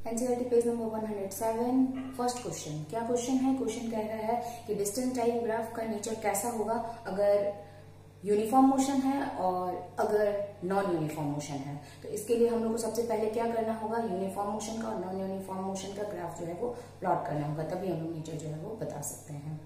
NCERT page number 107 first question. क्या question है? Question कह रहा है कि डिस्टेंस टाइम ग्राफ का नेचर कैसा होगा अगर यूनिफॉर्म मोशन है और अगर नॉन यूनिफॉर्म मोशन है। तो इसके लिए हम लोग को सबसे पहले क्या करना होगा, यूनिफॉर्म मोशन का और नॉन यूनिफॉर्म मोशन का ग्राफ जो है वो प्लॉट करना होगा, तभी हम लोग नेचर जो है वो बता सकते हैं।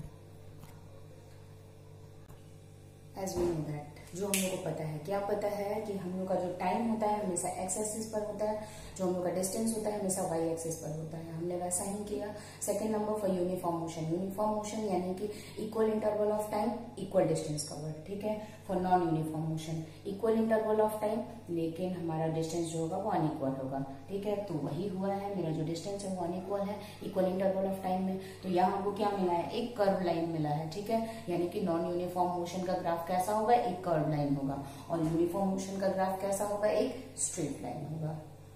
एज वी नो दैट, जो हम लोग को पता है, क्या पता है कि हम लोग का जो टाइम होता है हमेशा एक्स एक्सिस पर होता है, जो हम लोग का डिस्टेंस होता है हमेशा वाई एक्सिस पर होता है। हमने वैसा ही किया। Second number for uniform motion, uniform motion यानी कि equal interval of time equal distance covered, ठीक है। For non uniform motion equal interval of time लेकिन हमारा डिस्टेंस जो होगा वो अनइक्वल होगा, ठीक है। तो वही हुआ है, मेरा जो डिस्टेंस है वो अनइक्वल है इक्वल इंटरवल ऑफ टाइम में। तो यहाँ हमको क्या मिला है, एक कर्व लाइन मिला है, ठीक है। यानी कि नॉन यूनिफॉर्म मोशन का ग्राफ कैसा होगा, एक कर्व लाइन होगा, और यूनिफॉर्म मोशन का ग्राफ कैसा होगा, एक स्ट्रेट लाइन होगा।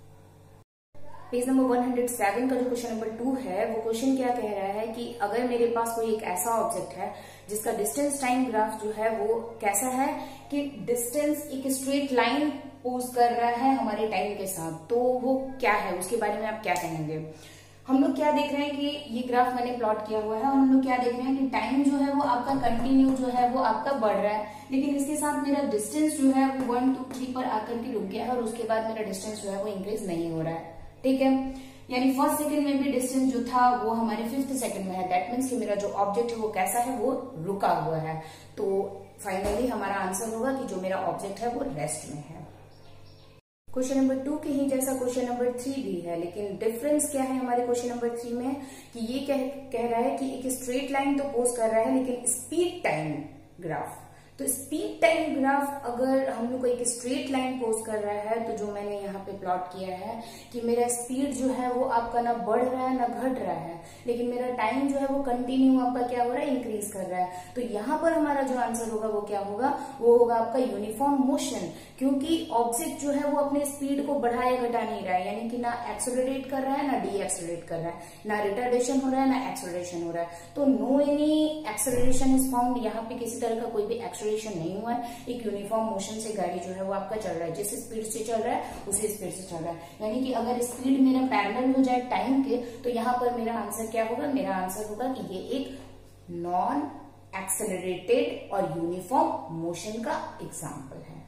पेज नंबर 107 का जो क्वेश्चन नंबर 2 है, वो क्वेश्चन क्या कह रहा है कि अगर मेरे पास कोई एक ऐसा ऑब्जेक्ट है जिसका डिस्टेंस टाइम ग्राफ जो है वो कैसा है कि डिस्टेंस एक स्ट्रेट लाइन पोज कर रहा है हमारे टाइम के साथ, तो वो क्या है, उसके बारे में आप क्या कहेंगे। हम लोग क्या देख रहे हैं कि ये ग्राफ मैंने प्लॉट किया हुआ है और हम लोग क्या देख रहे हैं कि टाइम जो है वो आपका कंटिन्यू जो है वो आपका बढ़ रहा है, लेकिन इसके साथ मेरा डिस्टेंस जो है वो 1 2 3 पर आकर के रुक गया है और उसके बाद मेरा डिस्टेंस जो है वो इंक्रीज नहीं हो रहा है, ठीक है। यानी फर्स्ट सेकंड में भी डिस्टेंस जो था वो हमारे 5th सेकंड में है। दैट मीन्स कि मेरा जो ऑब्जेक्ट है वो कैसा है, वो रुका हुआ है। तो फाइनली हमारा आंसर होगा कि जो मेरा ऑब्जेक्ट है वो रेस्ट में है। क्वेश्चन नंबर 2 के ही जैसा क्वेश्चन नंबर 3 भी है, लेकिन डिफरेंस क्या है हमारे क्वेश्चन नंबर 3 में कि ये कह रहा है कि एक स्ट्रेट लाइन तो पोज कर रहा है लेकिन स्पीड टाइम ग्राफ, तो स्पीड टाइम ग्राफ अगर हम लोग को एक स्ट्रेट लाइन पोज कर रहा है, तो जो मैंने यहाँ पे प्लॉट किया है कि मेरा स्पीड जो है वो आपका ना बढ़ रहा है ना घट रहा है, लेकिन मेरा टाइम जो है वो कंटिन्यू आपका क्या हो रहा है, इंक्रीज कर रहा है। तो यहाँ पर हमारा जो आंसर होगा वो क्या होगा, वो होगा आपका यूनिफॉर्म मोशन, क्योंकि ऑब्जेक्ट जो है वो अपने स्पीड को बढ़ा या घटा नहीं रहा है, यानी कि ना एक्सेलरेट कर रहा है ना डी एक्सेलरेट कर रहा है, ना रिटार्डेशन हो रहा है ना एक्सेलरेशन हो रहा है। तो no any acceleration is found, यहाँ पे किसी तरह का कोई भी एक्सेलरेशन नहीं हुआ है। एक यूनिफॉर्म मोशन से गाड़ी जो है वो आपका चल रहा है, जिस स्पीड से चल रहा है उसी स्पीड से चल रहा है। यानी कि अगर स्पीड मेरा पैरेलल हो जाए टाइम के, तो यहाँ पर मेरा आंसर क्या होगा, मेरा आंसर होगा कि ये एक नॉन एक्सेलरेटेड और यूनिफॉर्म मोशन का एग्जाम्पल है।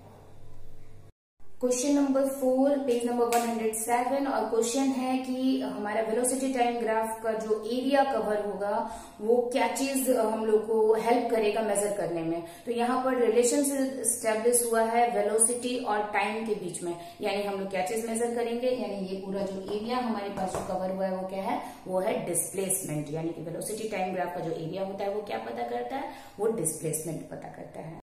क्वेश्चन नंबर 4 पेज नंबर 107 और क्वेश्चन है कि हमारा वेलोसिटी टाइम ग्राफ का जो एरिया कवर होगा वो क्या चीज हम लोग को हेल्प करेगा मेजर करने में। तो यहाँ पर रिलेशन स्टेब्लिश हुआ है वेलोसिटी और टाइम के बीच में, यानी हम लोग क्या चीज मेजर करेंगे, यानी ये पूरा जो एरिया हमारे पास जो कवर हुआ है वो क्या है, वो है डिस्प्लेसमेंट। यानी कि वेलोसिटी टाइम ग्राफ का जो एरिया होता है वो क्या पता करता है, वो डिस्प्लेसमेंट पता करता है।